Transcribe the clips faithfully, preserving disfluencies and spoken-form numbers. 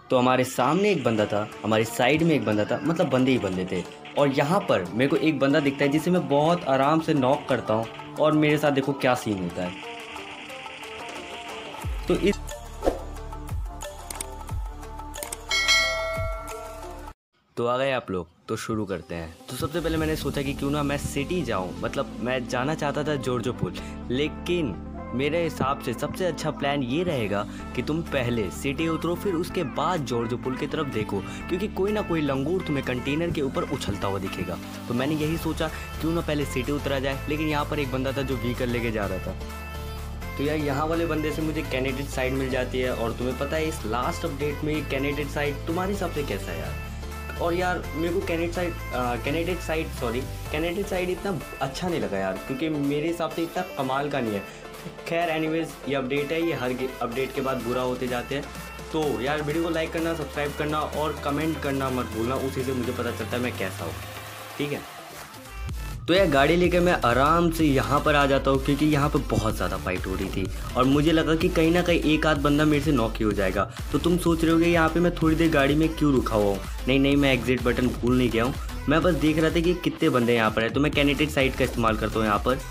तो हमारे सामने एक बंदा था, हमारी साइड में एक बंदा था, मतलब बंदे ही बंदे थे। और यहाँ पर मेरे को एक बंदा दिखता है जिसे मैं बहुत आराम से नॉक करता हूँ, और मेरे साथ देखो क्या सीन होता है। तो इस तो आ गए आप लोग, तो शुरू करते हैं। तो सबसे पहले मैंने सोचा कि क्यों ना मैं सिटी जाऊं, मतलब मैं जाना चाहता था जॉर्जो पुल, लेकिन मेरे हिसाब से सबसे अच्छा प्लान ये रहेगा कि तुम पहले सिटी उतरो, फिर उसके बाद जॉर्जो पुल की तरफ देखो, क्योंकि कोई ना कोई लंगूर तुम्हें कंटेनर के ऊपर उछलता हुआ दिखेगा। तो मैंने यही सोचा क्यों ना पहले सिटी उतरा जाए, लेकिन यहाँ पर एक बंदा था जो व्हीकल लेके जा रहा था। तो यार यहाँ वाले बंदे से मुझे कैंडिडेट साइड मिल जाती है, और तुम्हें पता है इस लास्ट अपडेट में कैंडिडेट साइड तुम्हारे हिसाब से कैसा है यार। और यार मेरे को candidate side candidate side sorry candidate side इतना अच्छा नहीं लगा यार, क्योंकि मेरे हिसाब से इतना कमाल का नहीं है। खैर एनीवेज, ये अपडेट है, ये हर अपडेट के बाद बुरा होते जाते हैं। तो यार वीडियो को लाइक करना, सब्सक्राइब करना और कमेंट करना मत भूलना, उसी से मुझे पता चलता है मैं कैसा हूँ, ठीक है। तो यार गाड़ी लेकर मैं आराम से यहाँ पर आ जाता हूँ, क्योंकि यहाँ पर बहुत ज़्यादा फाइट हो रही थी और मुझे लगा कि कहीं ना कहीं एक आध बंदा मेरे से नॉक ही हो जाएगा। तो तुम सोच रहे होगे यहाँ पे मैं थोड़ी देर गाड़ी में क्यों रुका हुआ हूँ। नहीं नहीं, मैं एग्जिट बटन भूल नहीं गया हूँ, मैं बस देख रहा था कि कितने बंदे यहाँ पर है। तो मैं कैंडिडेट साइड का इस्तेमाल करता हूँ यहाँ पर।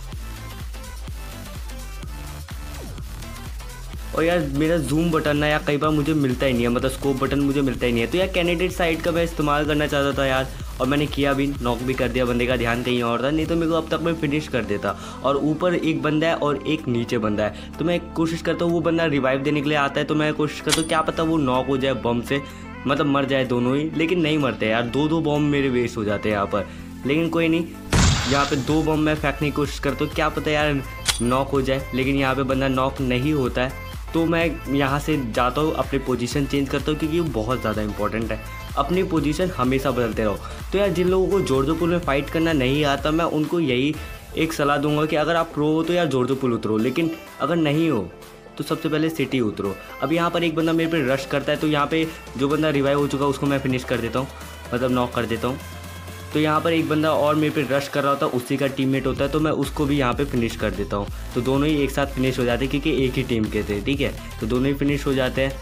और यार मेरा जूम बटन ना यार कई बार मुझे मिलता ही नहीं है, मतलब स्कोप बटन मुझे मिलता ही नहीं है। तो यार कैंडिडेट साइड का मैं इस्तेमाल करना चाहता था यार, और मैंने किया भी, नॉक भी कर दिया। बंदे का ध्यान कहीं और था, नहीं तो मेरे को अब तक मैं फिनिश कर देता। और ऊपर एक बंदा है और एक नीचे बंदा है, तो मैं कोशिश करता हूँ वो बंदा रिवाइव देने के लिए आता है, तो मैं कोशिश करता हूँ क्या पता वो नॉक हो जाए बम से, मतलब मर जाए दोनों ही। लेकिन नहीं मरते यार, दो दो बम मेरे वेस्ट हो जाते हैं यहाँ पर। लेकिन कोई नहीं, यहाँ पर दो बम मैं फेंकने की कोशिश करता हूँ, क्या पता यार नॉक हो जाए। लेकिन यहाँ पर बंदा नॉक नहीं होता है, तो मैं यहाँ से जाता हूँ, अपनी पोजीशन चेंज करता हूँ, क्योंकि वो बहुत ज़्यादा इंपॉर्टेंट है। अपनी पोजीशन हमेशा बदलते रहो। तो यार जिन लोगों को जॉर्जो पुल में फ़ाइट करना नहीं आता, मैं उनको यही एक सलाह दूंगा कि अगर आप प्रो हो तो यार जॉर्जो पुल उतरो, लेकिन अगर नहीं हो तो सबसे पहले सिटी उतरो। अब यहाँ पर एक बंदा मेरे पे रश करता है, तो यहाँ पे जो बंदा रिवाइव हो चुका है उसको मैं फिनिश कर देता हूँ, मतलब नॉक कर देता हूँ। तो यहाँ पर एक बंदा और मेरे पे रश कर रहा होता है, उसी का टीममेट होता है, तो मैं उसको भी यहाँ पे फिनिश कर देता हूँ। तो दोनों ही एक साथ फिनिश हो जाते हैं, क्योंकि एक ही टीम के थे, ठीक है। तो दोनों ही फिनिश हो जाते हैं।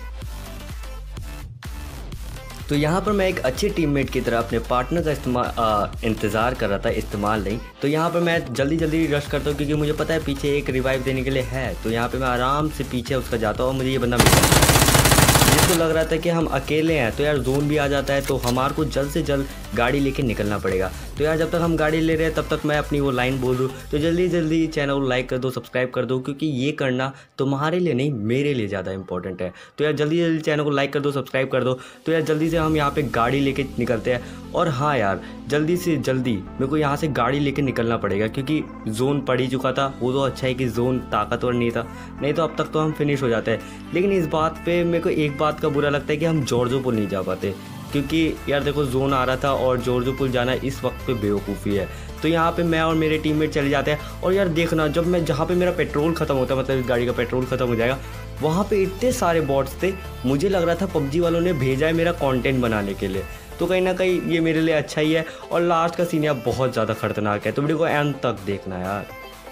तो यहाँ पर मैं एक अच्छे टीममेट की तरह अपने पार्टनर का इस्तेमाल इंतज़ार कर रहा था, इस्तेमाल नहीं। तो यहाँ पर मैं जल्दी जल्दी रश करता हूँ, क्योंकि मुझे पता है पीछे एक रिवाइव देने के लिए है। तो यहाँ पर मैं आराम से पीछे उसका जाता हूँ और मुझे ये बंदा मिलता है। जिसको लग रहा था कि हम अकेले हैं, तो यार जोन भी आ जाता है, तो हमारे को जल्द से जल्द गाड़ी लेके निकलना पड़ेगा। तो यार जब तक हम गाड़ी ले रहे हैं तब तक मैं अपनी वो लाइन बोल दूँ, तो जल्दी जल्दी चैनल को लाइक कर दो, सब्सक्राइब कर दो, क्योंकि ये करना तुम्हारे लिए नहीं मेरे लिए ज़्यादा इंपॉर्टेंट है। तो यार जल्दी जल्दी चैनल को लाइक कर दो, सब्सक्राइब कर दो। तो यार जल्दी से हम यहाँ पर गाड़ी लेके निकलते हैं। और हाँ यार जल्दी से जल्दी मेरे को यहाँ से गाड़ी लेके निकलना पड़ेगा, क्योंकि जोन पड़ ही चुका था। वो तो अच्छा है कि जोन ताकतवर नहीं था, नहीं तो अब तक तो हम फिनिश हो जाते हैं। लेकिन इस बात पे मेरे को एक बात का बुरा लगता है कि हम जॉर्जो पुल नहीं जा पाते, क्योंकि यार देखो जोन आ रहा था और जॉर्जो पुल जाना इस वक्त पे बेवकूफ़ी है। तो यहाँ पे मैं और मेरे टीममेट चले जाते हैं। और यार देखना, जब मैं जहाँ पे मेरा पेट्रोल ख़त्म होता है, मतलब इस गाड़ी का पेट्रोल ख़त्म हो जाएगा, वहाँ पे इतने सारे बॉट्स थे, मुझे लग रहा था पबजी वालों ने भेजा है मेरा कंटेंट बनाने के लिए। तो कहीं ना कहीं ये मेरे लिए अच्छा ही है। और लास्ट का सीन यार बहुत ज़्यादा खतरनाक है, तो वीडियो को एंड तक देखना यार।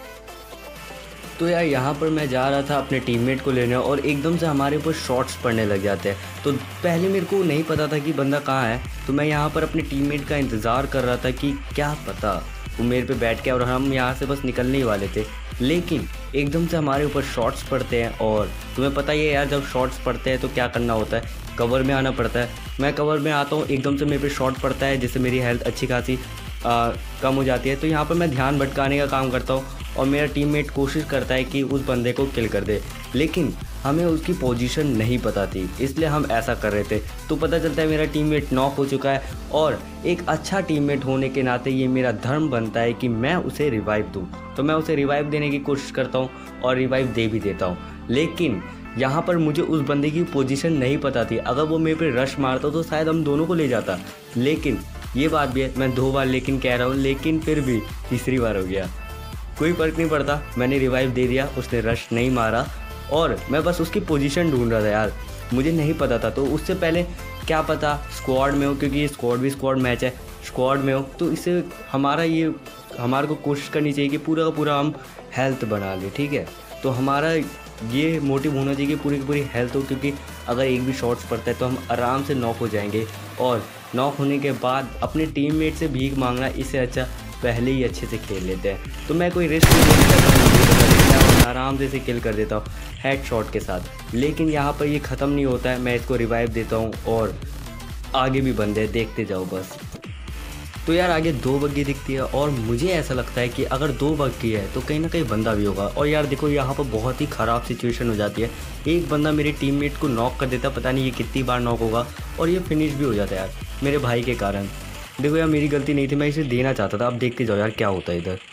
तो यार यहाँ पर मैं जा रहा था अपने टीममेट को लेने, और एकदम से हमारे ऊपर शॉट्स पड़ने लग जाते हैं। तो पहले मेरे को नहीं पता था कि बंदा कहाँ है, तो मैं यहाँ पर अपने टीममेट का इंतज़ार कर रहा था कि क्या पता वो मेरे पे बैठ के, और हम यहाँ से बस निकलने ही वाले थे। लेकिन एकदम से हमारे ऊपर शॉट्स पड़ते हैं, और तुम्हें पता ही है यार जब शॉट्स पड़ते हैं तो क्या करना होता है, कवर में आना पड़ता है। मैं कवर में आता हूँ, एकदम से मेरे पे शॉट पड़ता है, जिससे मेरी हेल्थ अच्छी खासी कम हो जाती है। तो यहाँ पर मैं ध्यान भटकाने का काम करता हूँ, और मेरा टीममेट कोशिश करता है कि उस बंदे को किल कर दे, लेकिन हमें उसकी पोजीशन नहीं पता थी, इसलिए हम ऐसा कर रहे थे। तो पता चलता है मेरा टीममेट नॉक हो चुका है, और एक अच्छा टीममेट होने के नाते ये मेरा धर्म बनता है कि मैं उसे रिवाइव दूँ। तो मैं उसे रिवाइव देने की कोशिश करता हूँ और रिवाइव दे भी देता हूँ। लेकिन यहाँ पर मुझे उस बंदे की पोजीशन नहीं पता थी, अगर वो मेरे पे रश मारता तो शायद हम दोनों को ले जाता। लेकिन ये बात भी है, मैं दो बार लेकिन कह रहा हूँ, लेकिन फिर भी तीसरी बार हो गया, कोई फ़र्क नहीं पड़ता, मैंने रिवाइव दे दिया, उसने रश नहीं मारा, और मैं बस उसकी पोजीशन ढूंढ रहा था यार, मुझे नहीं पता था। तो उससे पहले क्या पता स्क्वाड में हो, क्योंकि ये स्क्वाड भी स्क्वाड मैच है, स्क्वाड में हो, तो इससे हमारा ये हमारे को कोशिश करनी चाहिए कि पूरा का पूरा हम हेल्थ बना लें, ठीक है। तो हमारा ये मोटिव होना चाहिए कि पूरी की पूरी हेल्थ हो, क्योंकि अगर एक भी शॉट्स पड़ता है तो हम आराम से नॉक हो जाएंगे, और नॉक होने के बाद अपने टीममेट से भीख मांगना इससे अच्छा पहले ही अच्छे से खेल लेते हैं। तो मैं कोई रिस्क नहीं करता हूँ, और आराम से इसे किल कर देता हूँ हेड शॉट के साथ। लेकिन यहाँ पर ये ख़त्म नहीं होता है, मैं इसको रिवाइव देता हूँ और आगे भी बंदे देखते जाओ बस। तो यार आगे दो बग्गी दिखती है, और मुझे ऐसा लगता है कि अगर दो बग्गी है तो कहीं ना कहीं बंदा भी होगा। और यार देखो यहाँ पर बहुत ही ख़राब सिचुएशन हो जाती है, एक बंदा मेरे टीममेट को नॉक कर देता, पता नहीं ये कितनी बार नॉक होगा, और ये फिनिश भी हो जाता है यार मेरे भाई के कारण। देखो यार मेरी गलती नहीं थी, मैं इसे देना चाहता था। अब देखते जाओ यार क्या होता है इधर।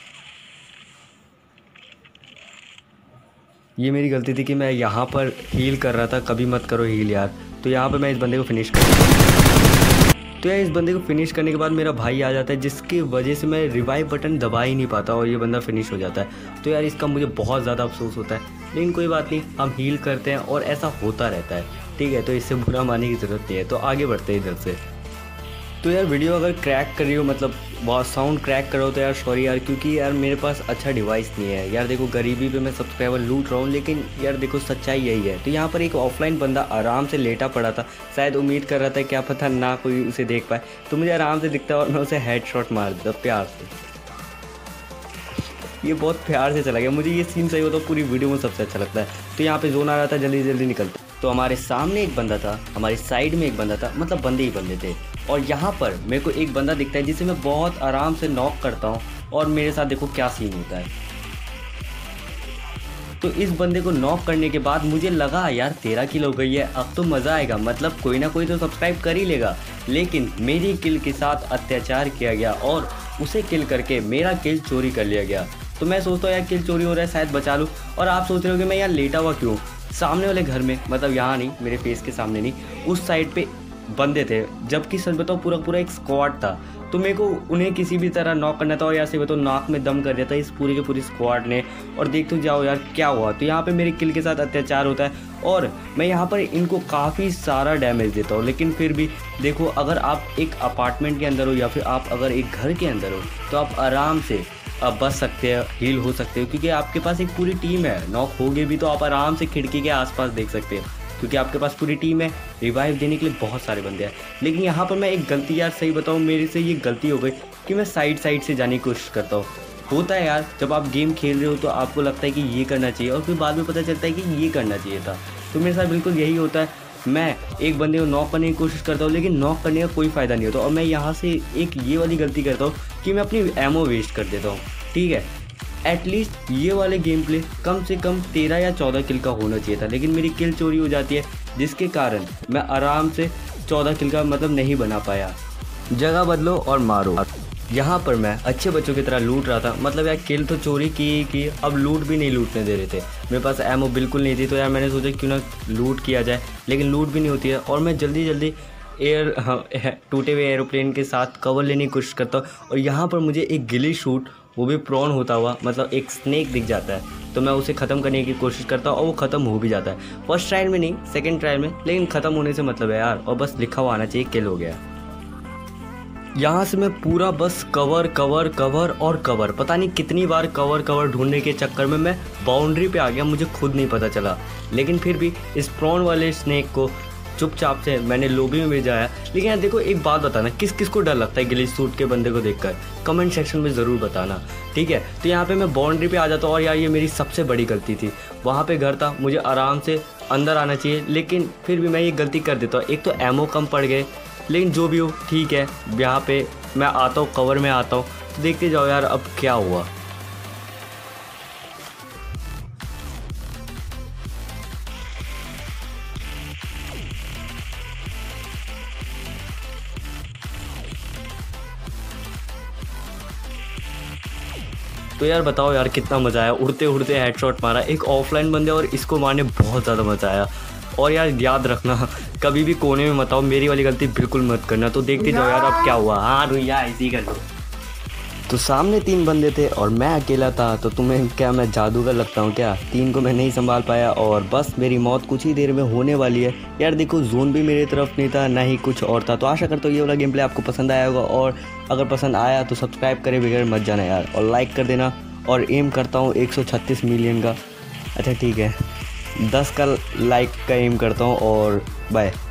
ये मेरी गलती थी कि मैं यहाँ पर हील कर रहा था, कभी मत करो हील यार। तो यहाँ पर मैं इस बंदे को फिनिश कर तो यार इस बंदे को फिनिश करने के बाद मेरा भाई आ जाता है, जिसकी वजह से मैं रिवाइव बटन दबा ही नहीं पाता और ये बंदा फिनिश हो जाता है। तो यार इसका मुझे बहुत ज़्यादा अफसोस होता है, लेकिन कोई बात नहीं, हम हील करते हैं और ऐसा होता रहता है, ठीक है। तो इससे बुरा मानने की ज़रूरत नहीं है। तो आगे बढ़ते हैं इधर से। तो यार वीडियो अगर क्रैक कर रही हो, मतलब बहुत साउंड क्रैक कर रहा हो, तो यार सॉरी यार, क्योंकि यार मेरे पास अच्छा डिवाइस नहीं है यार। देखो गरीबी पे मैं सब्सक्राइबर लूट रहा हूँ, लेकिन यार देखो सच्चाई यही है। तो यहाँ पर एक ऑफलाइन बंदा आराम से लेटा पड़ा था, शायद उम्मीद कर रहा था क्या पता ना कोई उसे देख पाए, तो मुझे आराम से दिखता और मैं उसे हेडशॉट मार देता प्यार से। ये बहुत प्यार से चला गया, मुझे ये सीन सही होता तो पूरी वीडियो में सबसे अच्छा लगता है। तो यहाँ पे जोन आ रहा था, जल्दी जल्दी निकलता। तो हमारे सामने एक बंदा था, हमारी साइड में एक बंदा था, मतलब बंदे ही बंदे थे। और यहाँ पर मेरे को एक बंदा दिखता है जिसे मैं बहुत आराम से नॉक करता हूँ, और मेरे साथ देखो क्या सीन होता है। तो इस बंदे को नॉक करने के बाद मुझे लगा यार तेरह किल हो गई है, अब तो मज़ा आएगा, मतलब कोई ना कोई तो सब्सक्राइब कर ही लेगा। लेकिन मेरी किल के साथ अत्याचार किया गया और उसे किल करके मेरा किल चोरी कर लिया गया। तो मैं सोचता हूँ यार किल चोरी हो रहा है, शायद बचा लूँ। और आप सोच रहे हो कि मैं यार लेटा हुआ क्यों, सामने वाले घर में, मतलब यहाँ नहीं, मेरे फेस के सामने नहीं, उस साइड पे बंदे थे, जबकि सच बताओ पूरा पूरा एक स्क्वाड था। तो मेरे को उन्हें किसी भी तरह नॉक करना था, और यहाँ से बताओ नाक में दम कर दिया था इस पूरी के पूरी स्क्वाड ने। और देखते जाओ यार क्या हुआ। तो यहाँ पे मेरे किल के साथ अत्याचार होता है, और मैं यहाँ पर इनको काफ़ी सारा डैमेज देता हूँ। लेकिन फिर भी देखो, अगर आप एक अपार्टमेंट के अंदर हो या फिर आप अगर एक घर के अंदर हो, तो आप आराम से आप बच सकते हैं, हील हो सकते हो, क्योंकि आपके पास एक पूरी टीम है। नॉक होगे भी तो आप आराम से खिड़की के आसपास देख सकते हैं, क्योंकि आपके पास पूरी टीम है, रिवाइव देने के लिए बहुत सारे बंदे हैं। लेकिन यहाँ पर मैं एक गलती, यार सही बताऊँ, मेरे से ये गलती हो गई कि मैं साइड साइड से जाने की कोशिश करता हूँ। होता है यार, जब आप गेम खेल रहे हो तो आपको लगता है कि ये करना चाहिए, और फिर बाद में पता चलता है कि ये करना चाहिए था। तो मेरे साथ बिल्कुल यही होता है, मैं एक बंदे को नॉक करने की कोशिश करता हूँ, लेकिन नॉक करने का कोई फ़ायदा नहीं होता। और मैं यहाँ से एक ये वाली गलती करता हूँ कि मैं अपनी एमो वेस्ट कर देता हूँ, ठीक है। एटलीस्ट ये वाले गेम प्ले कम से कम तेरह या चौदह किल का होना चाहिए था, लेकिन मेरी किल चोरी हो जाती है, जिसके कारण मैं आराम से चौदह किल का मतलब नहीं बना पाया। जगह बदलो और मारो। यहाँ पर मैं अच्छे बच्चों की तरह लूट रहा था, मतलब यार किल तो चोरी की की अब लूट भी नहीं लूटने दे रहे थे। मेरे पास एमो बिल्कुल नहीं थी, तो यार मैंने सोचा क्यों ना लूट किया जाए, लेकिन लूट भी नहीं होती है। और मैं जल्दी जल्दी एयर हाँ, टूटे हुए एरोप्लेन के साथ कवर लेने की कोशिश करता हूँ। और यहाँ पर मुझे एक गिली शूट, वो भी प्रॉन होता हुआ, मतलब एक स्नेक दिख जाता है, तो मैं उसे ख़त्म करने की कोशिश करता हूँ और वो ख़त्म हो भी जाता है। फर्स्ट ट्रायल में नहीं, सेकंड ट्रायल में, लेकिन ख़त्म होने से मतलब है यार, और बस लिखा हुआ आना चाहिए किल हो गया। यहाँ से मैं पूरा बस कवर कवर कवर और कवर, पता नहीं कितनी बार कवर कवर ढूंढने के चक्कर में मैं बाउंड्री पे आ गया, मुझे खुद नहीं पता चला। लेकिन फिर भी इस प्रॉन वाले स्नेक को चुपचाप से मैंने लॉबी में भेजाया। लेकिन यार देखो एक बात बताना, किस किस को डर लगता है गिली सूट के बंदे को देखकर, कमेंट सेक्शन में ज़रूर बताना, ठीक है। तो यहाँ पे मैं बाउंड्री पे आ जाता हूँ, और यार ये मेरी सबसे बड़ी गलती थी। वहाँ पे घर था, मुझे आराम से अंदर आना चाहिए, लेकिन फिर भी मैं ये गलती कर देता हूँ। एक तो एमो कम पड़ गए, लेकिन जो भी हो ठीक है, यहाँ पे मैं आता हूँ, कवर में आता हूँ। तो देखते जाओ यार अब क्या हुआ। तो यार बताओ यार कितना मज़ा आया, उड़ते उड़ते हेडशॉट मारा, एक ऑफलाइन बंदे और इसको मारने बहुत ज़्यादा मज़ा आया। और यार याद रखना, कभी भी कोने में मत आओ, मेरी वाली गलती बिल्कुल मत करना। तो देखते जाओ यार अब क्या हुआ। हाँ रुइया ऐसे ही कर दो। तो सामने तीन बंदे थे और मैं अकेला था, तो तुम्हें क्या मैं जादूगर लगता हूँ क्या? तीन को मैं नहीं संभाल पाया और बस मेरी मौत कुछ ही देर में होने वाली है। यार देखो जोन भी मेरी तरफ नहीं था, ना ही कुछ और था। तो आशा करता हूँ ये वाला गेम प्ले आपको पसंद आया होगा, और अगर पसंद आया तो सब्सक्राइब करे बगैर मत जाना यार, और लाइक कर देना। और एम करता हूँ एक सौ छत्तीस मिलियन का। अच्छा ठीक है। दस का लाइक का एम करता हूँ और बाय।